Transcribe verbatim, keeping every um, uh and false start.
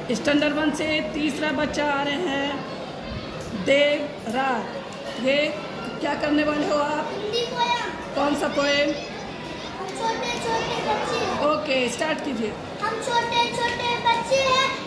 Standard one से तीसरा बच्चा आ रहे हैं देवराज। ये क्या करने वाले हो आप? हिंदी पोयम। कौन सा पोएम? हम छोटे छोटे बच्चे हैं। ओके, स्टार्ट कीजिए। हम छोटे छोटे बच्चे हैं,